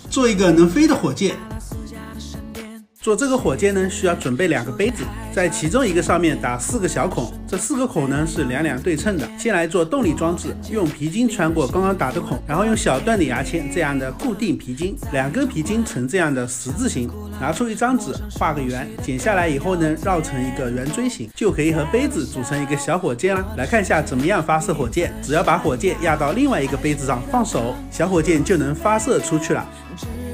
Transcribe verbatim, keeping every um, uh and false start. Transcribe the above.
做一个能飞的火箭。 做这个火箭呢，需要准备两个杯子，在其中一个上面打四个小孔，这四个孔呢是两两对称的。先来做动力装置，用皮筋穿过刚刚打的孔，然后用小段的牙签这样的固定皮筋，两根皮筋成这样的十字形。拿出一张纸，画个圆，剪下来以后呢，绕成一个圆锥形，就可以和杯子组成一个小火箭啦。来看一下怎么样发射火箭，只要把火箭压到另外一个杯子上，放手，小火箭就能发射出去了。